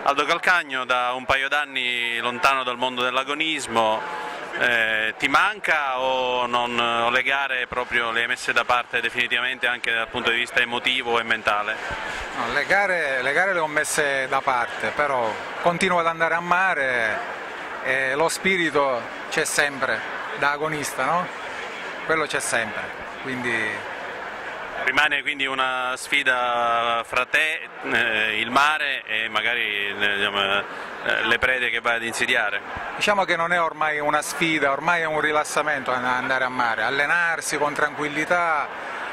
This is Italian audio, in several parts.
Aldo Calcagno, da un paio d'anni lontano dal mondo dell'agonismo, ti manca o le gare proprio le hai messe da parte definitivamente anche dal punto di vista emotivo e mentale? No, le gare le ho messe da parte, però continuo ad andare a mare e lo spirito c'è sempre, da agonista, no? Quello c'è sempre, quindi... Rimane quindi una sfida fra te, il mare e magari le prede che vai ad insidiare? Diciamo che non è ormai una sfida, ormai è un rilassamento andare a mare, allenarsi con tranquillità,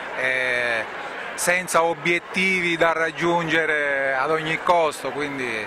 senza obiettivi da raggiungere ad ogni costo, quindi...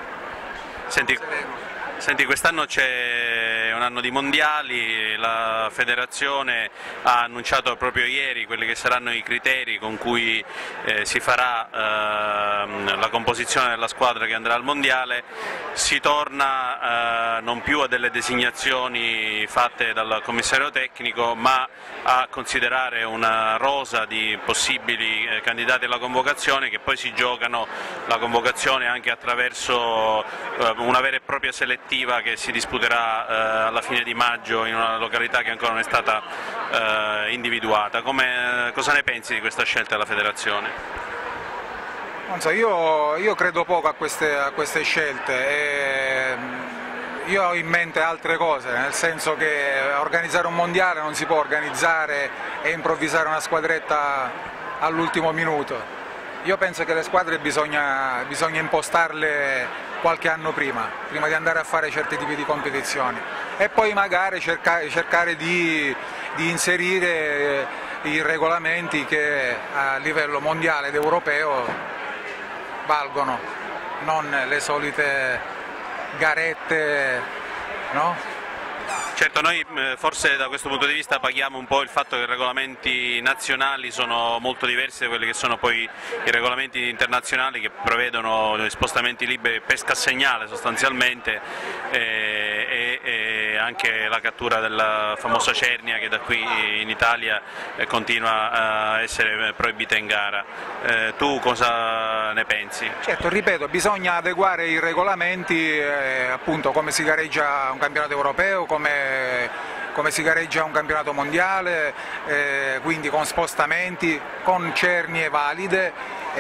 Senti, quest'anno c'è un anno di mondiali, la federazione ha annunciato proprio ieri quelli che saranno i criteri con cui si farà la composizione della squadra che andrà al mondiale. Si torna non più a delle designazioni fatte dal commissario tecnico, ma a considerare una rosa di possibili candidati alla convocazione, che poi si giocano la convocazione anche attraverso una vera e propria selettiva che si disputerà alla fine di maggio in una località che ancora non è stata individuata. Cosa ne pensi di questa scelta della federazione? Non so, io credo poco a queste scelte. Io ho in mente altre cose, nel senso che organizzare un mondiale non si può organizzare e improvvisare una squadretta all'ultimo minuto. Io penso che le squadre bisogna impostarle qualche anno prima di andare a fare certi tipi di competizioni, e poi magari cercare di inserire i regolamenti che a livello mondiale ed europeo valgono, non le solite garette, no? Certo, noi forse da questo punto di vista paghiamo un po' il fatto che i regolamenti nazionali sono molto diversi da quelli che sono poi i regolamenti internazionali, che prevedono spostamenti liberi, pesca a segnale sostanzialmente, e anche la cattura della famosa cernia che da qui in Italia continua a essere proibita in gara. Tu cosa ne pensi? Certo, ripeto, bisogna adeguare i regolamenti, appunto, come si gareggia un campionato europeo, come si gareggia un campionato mondiale, quindi con spostamenti, con cernie valide,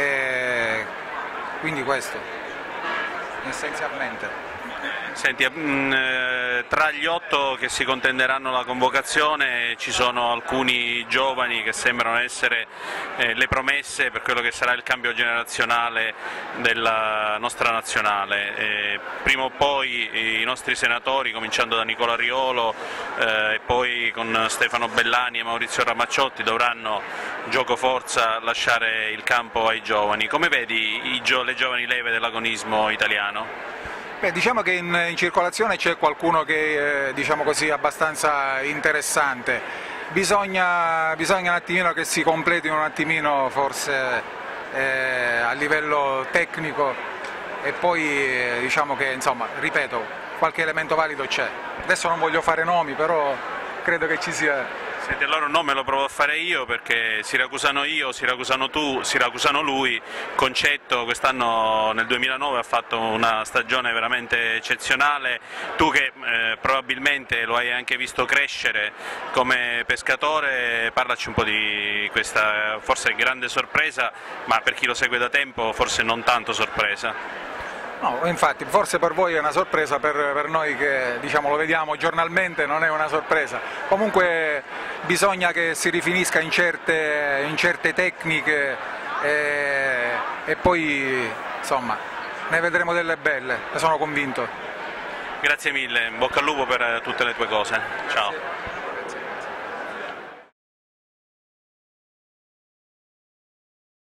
quindi questo essenzialmente. Senti, tra gli 8 che si contenderanno la convocazione ci sono alcuni giovani che sembrano essere le promesse per quello che sarà il cambio generazionale della nostra nazionale. Prima o poi i nostri senatori, cominciando da Nicola Riolo e poi con Stefano Bellani e Maurizio Ramacciotti, dovranno gioco forza lasciare il campo ai giovani. Come vedi le giovani leve dell'agonismo italiano? Beh, diciamo che in circolazione c'è qualcuno che diciamo così, abbastanza interessante. Bisogna un attimino che si completino un attimino forse a livello tecnico, e poi diciamo che, insomma, ripeto, qualche elemento valido c'è. Adesso non voglio fare nomi, però credo che ci sia. Senti, allora un nome lo provo a fare io, perché Siracusano io, Siracusano tu, Siracusano lui. Concetto quest'anno nel 2009 ha fatto una stagione veramente eccezionale. Tu che probabilmente lo hai anche visto crescere come pescatore, parlaci un po' di questa forse grande sorpresa, ma per chi lo segue da tempo forse non tanto sorpresa. No, infatti, forse per voi è una sorpresa, per noi che diciamo, lo vediamo giornalmente non è una sorpresa. Comunque bisogna che si rifinisca in certe tecniche, e poi insomma ne vedremo delle belle, ne sono convinto. Grazie mille, in bocca al lupo per tutte le tue cose. Ciao.